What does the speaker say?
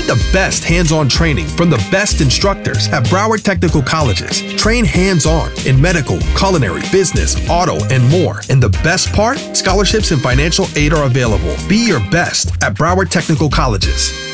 Get the best hands-on training from the best instructors at Broward Technical Colleges. Train hands-on in medical, culinary, business, auto, and more. And the best part? Scholarships and financial aid are available. Be your best at Broward Technical Colleges.